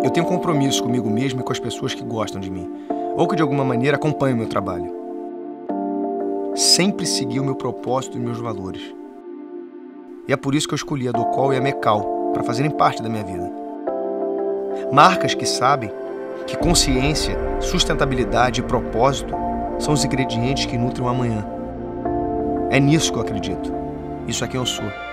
Eu tenho compromisso comigo mesmo e com as pessoas que gostam de mim, ou que de alguma maneira acompanham o meu trabalho. Sempre segui o meu propósito e meus valores. E é por isso que eu escolhi a Docol e a Mecal para fazerem parte da minha vida. Marcas que sabem que consciência, sustentabilidade e propósito são os ingredientes que nutrem o amanhã. É nisso que eu acredito. Isso é quem eu sou.